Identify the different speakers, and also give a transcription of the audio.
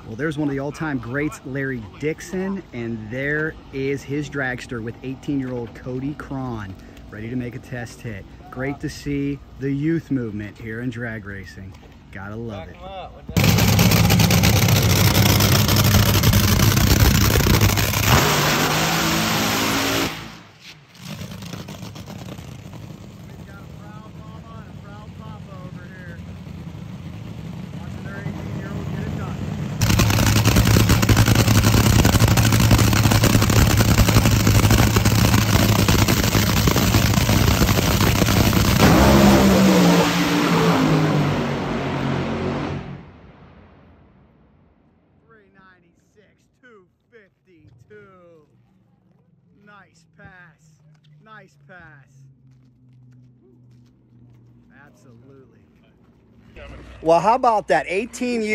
Speaker 1: Well, there's one of the all-time greats, Larry Dixon, and there is his dragster with 18-year-old Cody Krohn, ready to make a test hit. Great to see the youth movement here in drag racing. Gotta love it. $252. Nice pass. Nice pass. Absolutely. Well, how about that? 18 years.